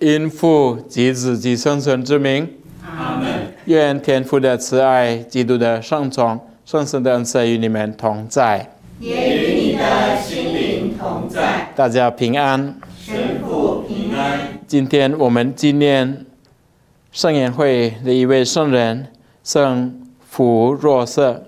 因父及子及圣神之名， 阿门。 愿天父的慈爱、基督的圣宠、圣神的恩赐与你们同在， 也与你的心灵同在。 大家平安。 神父平安。 今天我们纪念圣言会的一位圣人圣福若瑟，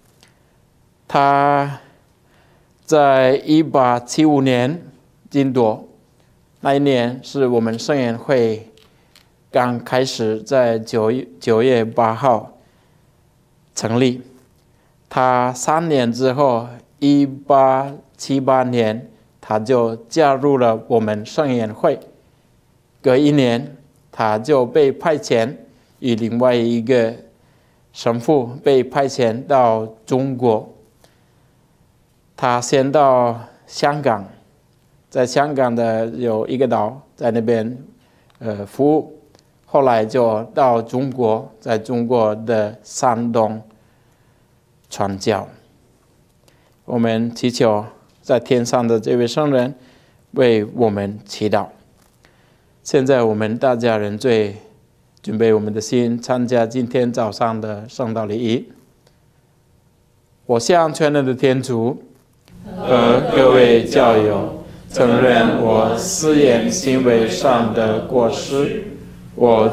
他在1875年经夺，那一年是我们圣言会刚开始在9月8号成立。他3年之后，1878年，他就加入了我们圣言会。隔一年，他就被派遣与另外一个神父被派遣到中国。他先到香港，在香港的有一个岛，在那边服务。后来就到中国，在中国的山东传教。我们祈求在天上的这位圣人为我们祈祷。现在我们大家人最准备我们的心，参加今天早上的圣道礼仪。我向全能的天主和各位教友承认我思言行为上的过失，我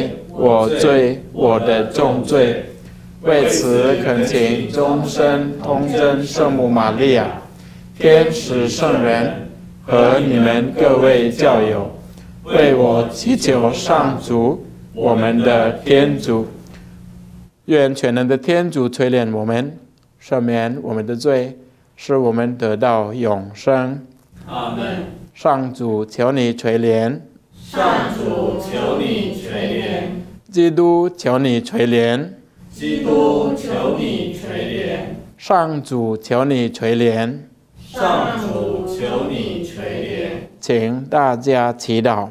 的重罪。为此恳请终身童真圣母玛利亚、天使圣人和你们各位教友，为我祈求上主，我们的天主。愿全能的天主垂怜我们，赦免我们的罪，使我们得到永生。 阿门。 上主求你垂怜， 上主求你垂怜， 基督求你垂怜， 基督求你垂怜， 上主求你垂怜， 上主求你垂怜。 请大家祈祷。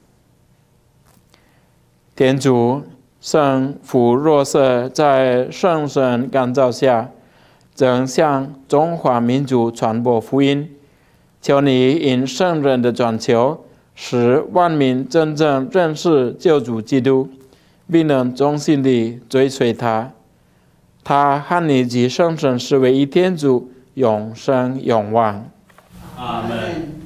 天主，圣福若瑟在圣神感召下，正向中华民族传播福音。求你因圣人的转求，使万民真正认识救主基督，并能忠心地追随他。他和你及圣神是唯一天主，永生永王。 阿门。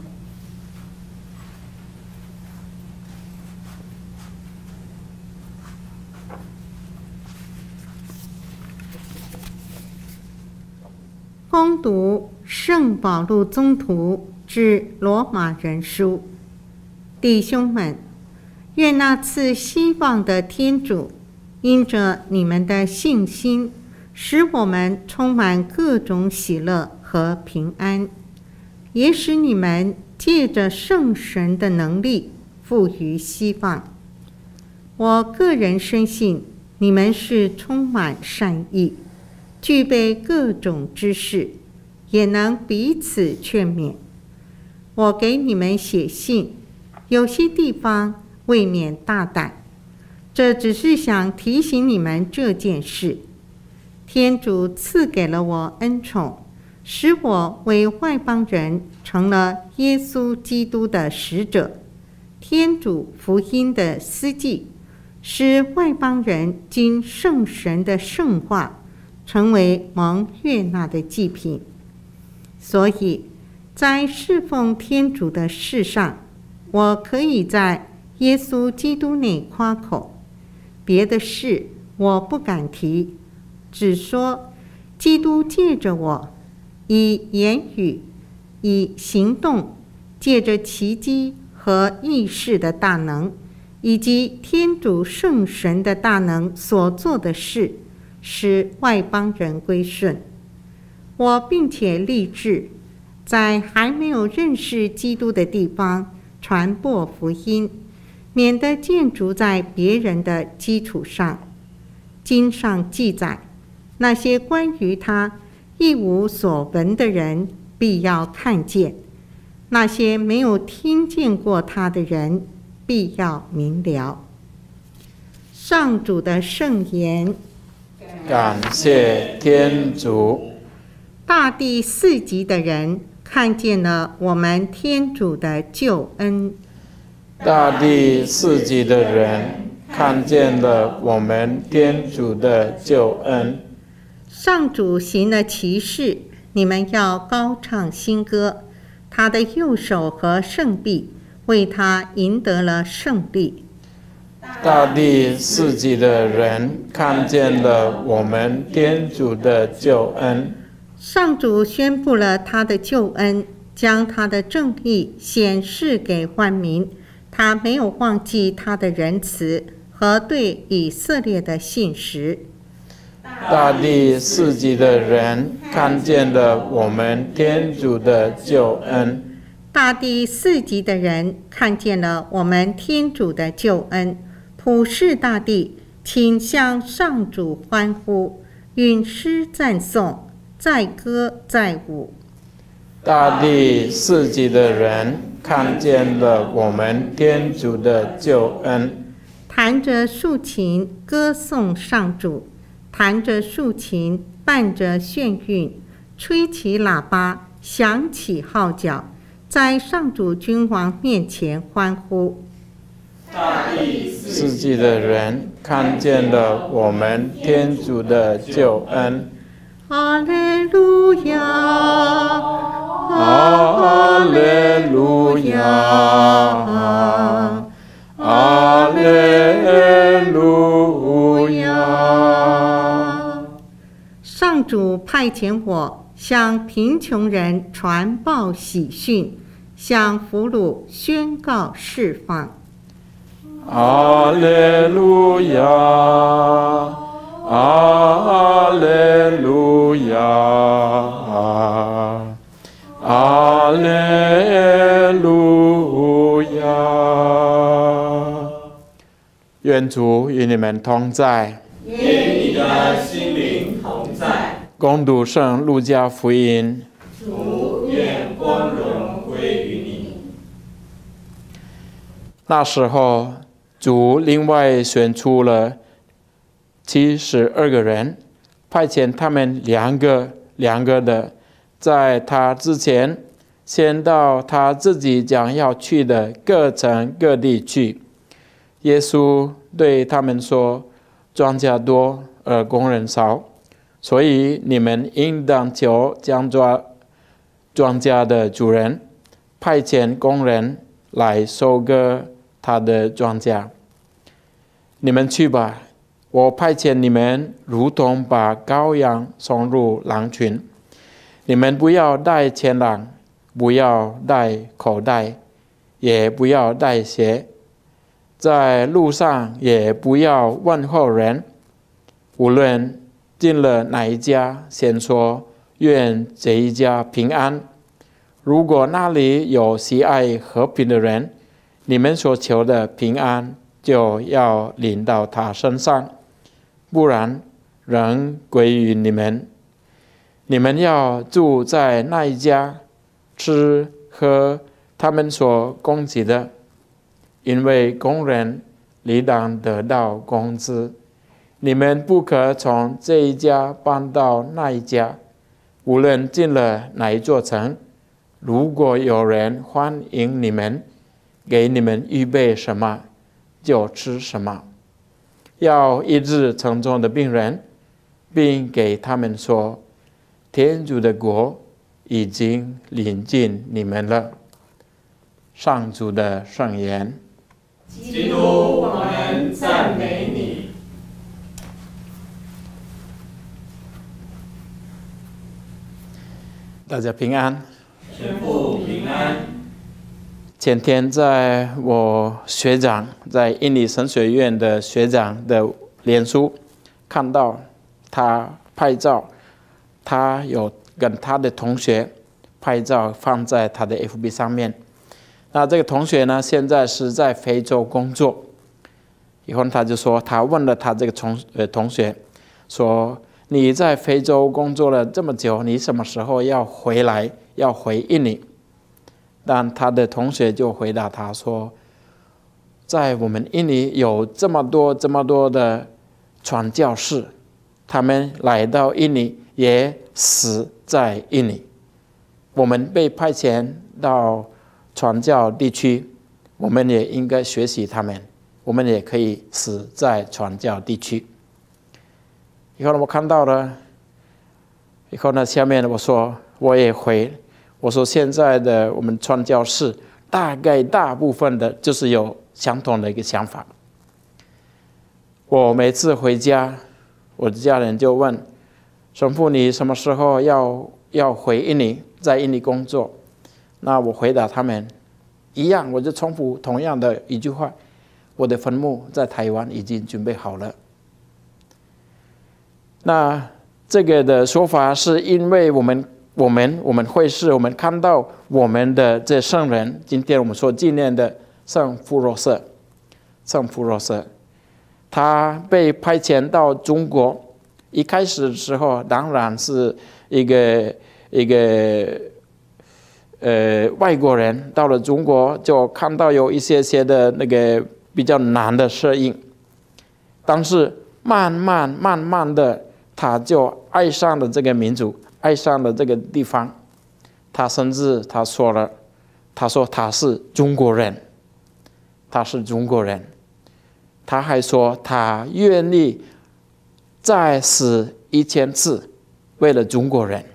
恭读圣保禄宗徒致罗马人书。弟兄们，愿那赐希望的天主，因着你们的信心，使我们充满各种喜乐和平安，也使你们借着圣神的能力富于希望。我个人深信，你们是充满善意，具备各种知识，也能彼此劝勉。我给你们写信，有些地方未免大胆，这只是想提醒你们这件事。天主赐给了我恩宠，使我为外邦人成了耶稣基督的使者，天主福音的司祭，使外邦人经圣神的圣化，成为蒙悦纳的祭品。所以在侍奉天主的事上，我可以在耶稣基督内夸口，别的事我不敢提，只说基督借着我，以言语、以行动，借着奇迹和异事的大能，以及天主圣神的大能所做的事，使外邦人归顺。我并且立志，在还没有认识基督的地方传播福音，免得建筑在别人的基础上。经上记载，那些关于他一无所闻的人必要看见，那些没有听见过他的人必要明了。上主的圣言。 感谢天主。 大地四极的人看见了我们天主的救恩。 大地四极的人看见了我们天主的救恩。 上主行了奇事，你们要高唱新歌。他的右手和圣臂为他赢得了胜利。 大地四极的人看见了我们天主的救恩。 上主宣布了他的救恩，将他的正义显示给万民。他没有忘记他的仁慈和对以色列的信实。 大地四极的人看见了我们天主的救恩。 大地四极的人看见了我们天主的救恩。普世大地，请向上主欢呼，吟诗赞颂，载歌载舞。 大地四极的人看见了我们天主的救恩。 弹着竖琴歌颂上主，弹着竖琴伴着眩韵，吹起喇叭响起号角，在上主君王面前欢呼。 大地四极的人看见了我们天主的救恩。 阿肋路亚， 阿肋路亚，阿肋路亚。 上主派遣我向贫穷人传报喜讯，向俘虏宣告释放。 阿肋路亚，阿肋路亚，阿肋路亚。愿主与你们同在， 与你的心灵同在。 恭读圣路加福音。 主愿光荣归于你。 那时候，主另外选出了72个人，派遣他们两个的，在他之前，先到他自己将要去的各城各地去。耶稣对他们说：“庄稼多，而工人少，所以你们应当求庄稼的主人，派遣工人来收割他的庄稼。你们去吧，我派遣你们，如同把羔羊送入狼群。你们不要带钱囊，不要带口袋，也不要带鞋，在路上也不要问候人。无论进了哪一家，先说愿这一家平安。如果那里有喜爱和平的人，你们所求的平安就要临到他身上，不然仍归于你们。你们要住在那一家，吃喝他们所供给的，因为工人理当得到工资。你们不可从这一家搬到那一家，无论进了哪一座城，如果有人欢迎你们，给你们预备什么，就吃什么。要医治城中的病人，并给他们说：天主的国已经临近你们了。上主的圣言。 基督，我们赞美你。 大家平安。 天父平安。 前天在我学长在印尼神学院的学长的脸书看到他拍照，他有跟他的同学拍照放在他的 FB 上面。那这个同学呢，现在是在非洲工作。以后他就说，他问了他这个同学说：你在非洲工作了这么久，你什么时候要回来，要回印尼？但他的同学就回答他说：在我们印尼有这么多的传教士，他们来到印尼也死在印尼。我们被派遣到传教地区， 我们也应该学习他们，我们也可以死在传教地区。以后呢，我看到了，以后呢，下面我说我也回，我说现在的我们传教士大概大部分的就是有相同的一个想法。我每次回家，我的家人就问神父，你什么时候要回印尼，在印尼工作？那我回答他们一样，我就重复同样的一句话：我的坟墓在台湾已经准备好了。那这个的说法是因为我们会士，我们看到我们的这圣人，今天我们所纪念的圣福若瑟，他被派遣到中国。一开始的时候，当然是一个外国人到了中国，就看到有一些的那个比较难的适应，但是慢慢的，他就爱上了这个民族，爱上了这个地方。他甚至他说他是中国人，他还说他愿意再死1000次，为了中国人，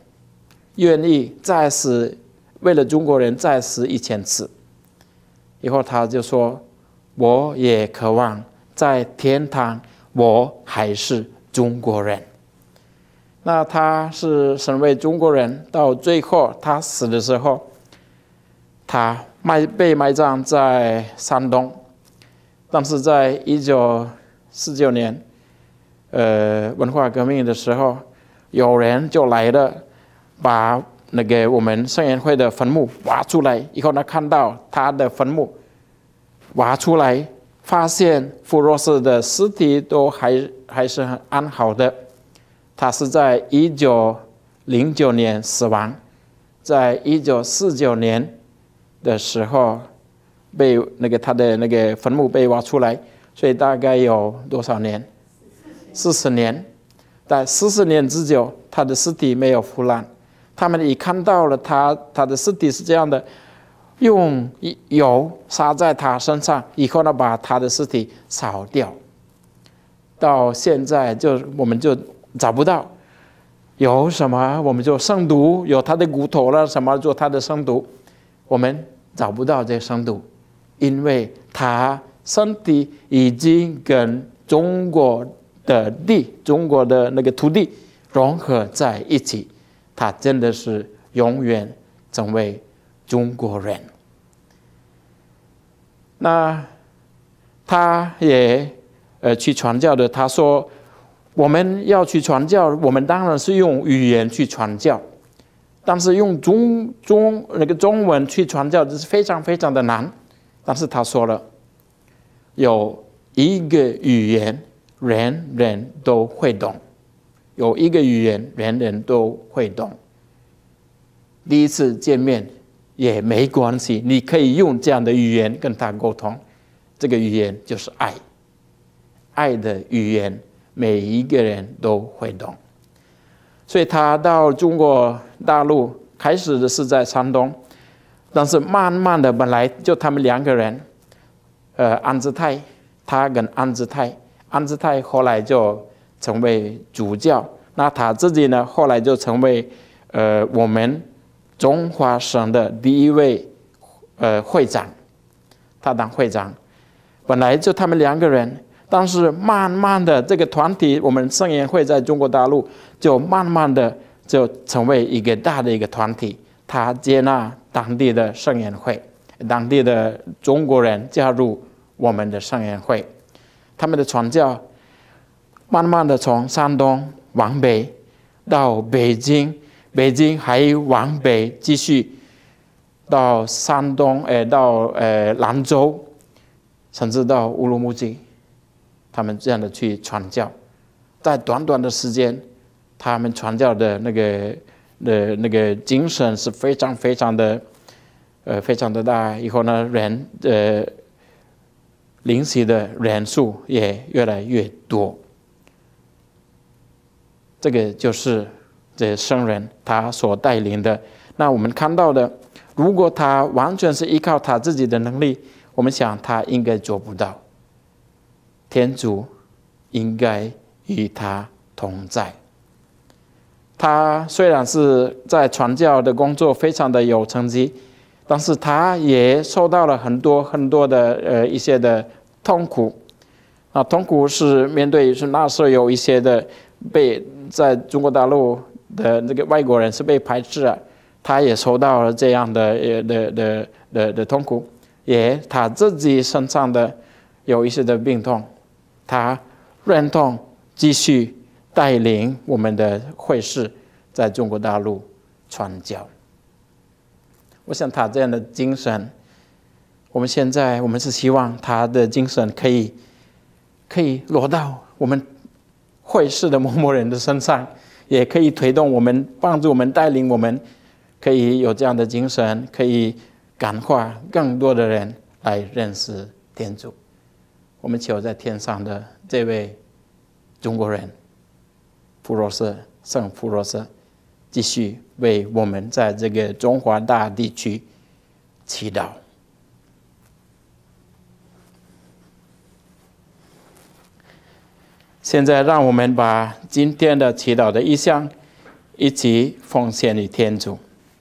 为了中国人再死1000次。以后他就说，我也渴望在天堂，我还是中国人。那他是身为中国人，到最后他死的时候，他被埋葬在山东。但是在1949年文化革命的时候，有人就来了，把那个我们圣言会的坟墓挖出来。以后呢，看到他的坟墓挖出来，发现福若瑟的尸体都还是很安好的。他是在1909年死亡，在1949年的时候被他的那个坟墓被挖出来，所以大概有多少年？40年。在40年之久，他的尸体没有腐烂。他们一看到了他的尸体是这样的，用油撒在他身上，以后呢，把他的尸体烧掉。到现在我们就找不到有什么，我们就生毒，有他的骨头了什么做他的生毒，我们找不到这生毒，因为他身体已经跟中国的那个土地融合在一起，他真的是永远成为中国人。那他也去传教的，他说我们要去传教，我们当然是用语言去传教，但是用中文去传教这是非常非常的难。但是他说了，有一个语言人人都会懂，有一个语言人人都会懂。第一次见面也没关系，你可以用这样的语言跟他沟通。这个语言就是爱，爱的语言每一个人都会懂。所以他到中国大陆开始的是在山东，但是慢慢的，本来就他们2个人，安之泰，他跟安之泰后来就成为主教，那他自己呢，后来就成为我们中华省的第1位会长，他当会长。本来就他们2个人，但是慢慢的这个团体，我们圣言会在中国大陆就慢慢的就成为一个大的一个团体，他接纳当地的圣言会，当地的中国人加入我们的圣言会，他们的传教慢慢的从山东往北到北京，北京还往北继续到山东，到兰州，甚至到乌鲁木齐，他们这样的去传教，在短短的时间，他们传教的那个精神是非常非常的大。以后呢，灵洗的人数也越来越多。这个就是这圣人他所带领的。那我们看到的，如果他完全是依靠他自己的能力， 我们想他应该做不到。天主应该与他同在。他虽然是在传教的工作非常的有成绩，但是他也受到了很多的一些的痛苦。痛苦是面对是那时候有一些的被在中国大陆的那个外国人是被排斥啊，他也受到了这样的痛苦，也他自己身上的有一些的病痛，他忍痛继续带领我们的会士在中国大陆传教。我想他这样的精神，我们是希望他的精神可以落到我们会士的某某人的身上，也可以推动我们，帮助我们，带领我们，可以有这样的精神，可以感化更多的人来认识天主。我们求在天上的这位中国人圣福若瑟继续为我们在这个中华大地区祈祷。现在让我们把今天的祈祷的意向一起奉献于天主。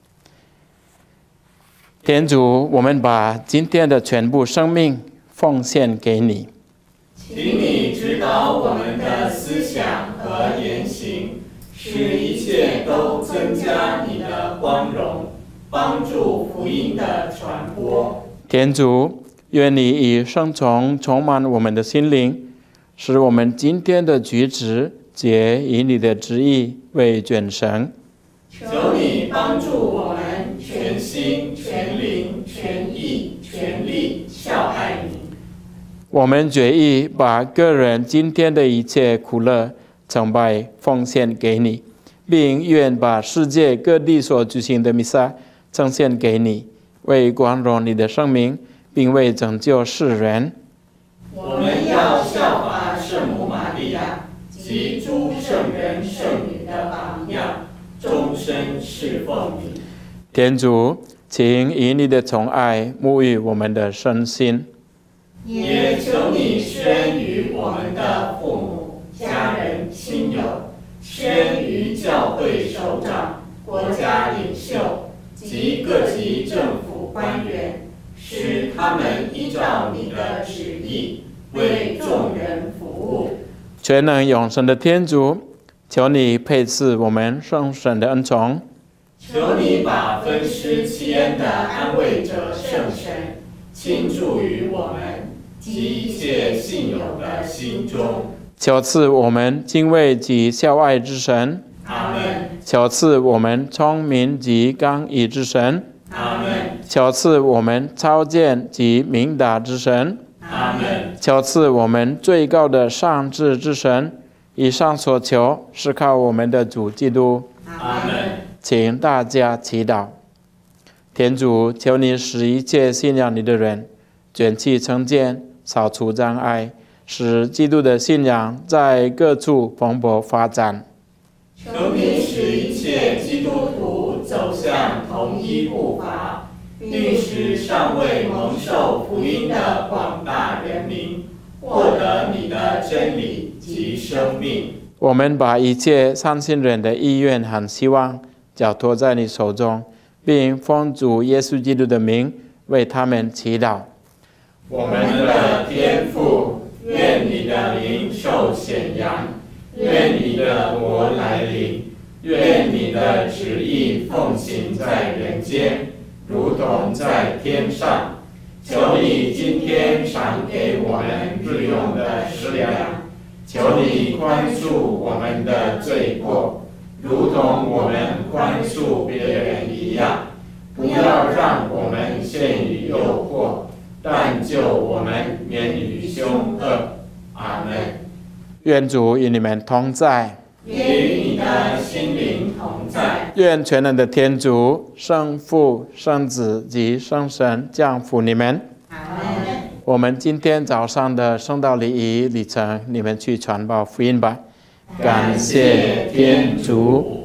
天主，我们把今天的全部生命奉献给你， 请你指导我们的思想和言行，使一切都增加你的光荣，帮助福音的传播。 天主，愿你以圣宠充满我们的心灵，使我们今天的举止皆以你的旨意为准绳。 求你帮助我们全心、全灵、全意、全力孝爱你。 我们决意把个人今天的一切苦乐、崇拜奉献给你，并愿把世界各地所举行的弥撒呈现给你，为光荣你的圣名，并为拯救世人。 我们要效法圣母玛利亚及诸圣人圣女的榜样，终身侍奉你。 天主，请以你的宠爱沐浴我们的身心， 也求你施恩于我们的父母、家人、亲友，施恩于教会首长、国家领袖及各级政府官员，使他们依照你的旨意为众人服务。 全能永生的天主，求你配赐我们圣神的恩宠， 求你把分施其恩的安慰者圣神倾注于我们及一切信友的心中。 求赐我们敬畏及孝爱之神， 阿们。 求赐我们聪明及刚毅之神， 阿们。 求赐我们超见及明达之神， 阿们。 求赐我们最高的上智之神。以上所求是靠我们的主基督。 阿们。 请大家祈祷。天主，求你使一切信仰你的人卷起成见，扫除障碍，使基督的信仰在各处蓬勃发展。 求你使一切基督徒走向同一步伐，并使尚未蒙受福音的广大人民获得你的真理及生命。 我们把一切相信人的意愿和希望交托在你手中，并奉主耶稣基督的名为他们祈祷。 我们的天父，愿你的名受显扬，愿你的国来临，愿你的旨意奉行在人间，如同在天上。求你今天赏给我们日用的食粮，求你宽恕我们的罪过，如同我们宽恕别人一样。不要让我们陷于诱惑，但救我们免于凶恶。阿们。 愿主与你们同在， 也与你的心灵同在。 愿全能的天主、圣父、圣子及圣神降福你们。 阿们。 我们今天早上的圣道礼仪里程，你们去传报福音吧。感谢天主。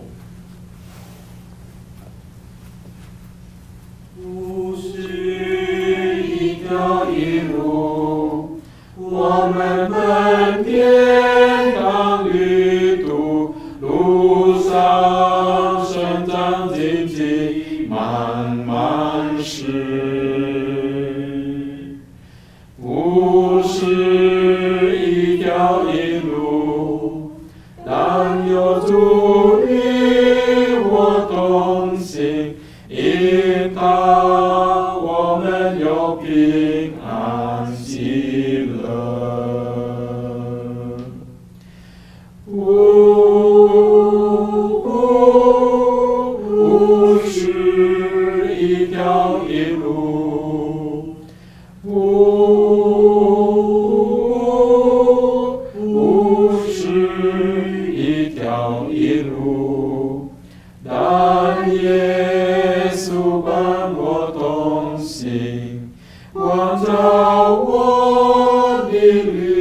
不是一条长生长荆棘，慢慢是，不是一条一路，但有主与我同行，引导我们有平安喜乐。不是一条一路，不是一条一路，但耶稣伴我同行，光照我的旅